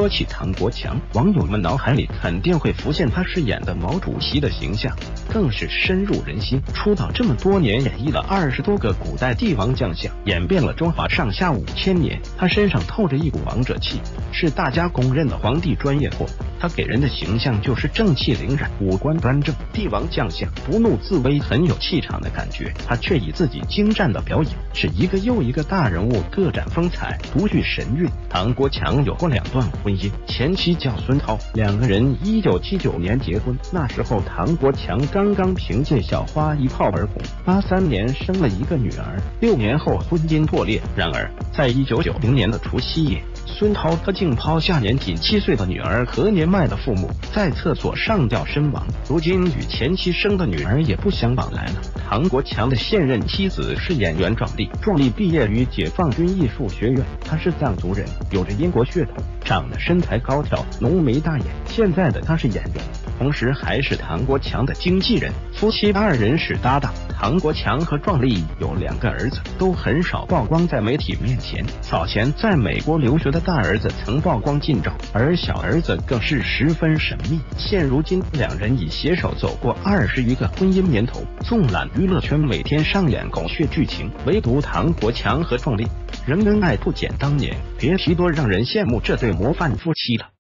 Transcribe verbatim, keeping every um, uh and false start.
起唐国强，网友们脑海里肯定会浮现他饰演的毛主席的形象，更是深入人心。出道这么多年，演绎了二十多个古代帝王将相，演遍了中华上下五千年。他身上透着一股王者气，是大家公认的皇帝专业货。他给人的形象就是正气凛然，五官端正，帝王将相，不怒自威，很有气场的感觉。他却以自己精湛的表演，使一个又一个大人物各展风采，独具神韵。唐国强有过两段婚姻，前妻叫孙涛，两个人一九七九年结婚，那时候唐国强刚刚凭借小花一炮而红，八三年生了一个女儿，六年后婚姻破裂。然而在一九九零年的除夕夜，孙涛他竟抛下年仅七岁的女儿和年迈的父母，在厕所上吊身亡。如今与前妻生的女儿也不相往来了。唐国强的现任妻子是演员壮丽，壮丽毕业于解放军艺术学院，她是藏族人，有着英国血统，长得身材高挑，浓眉大眼。现在的她是演员，同时还是唐国强的经纪人，夫妻二人是搭档。唐国强和壮丽有两个儿子，都很少曝光在媒体面前。早前在美国留学的大儿子曾曝光近照，而小儿子更是十分神秘。现如今两人已携手走过二十余个婚姻年头，纵览娱乐圈每天上演狗血剧情，唯独唐国强和壮丽仍恩爱不减当年，别提多让人羡慕这对模范夫妻了。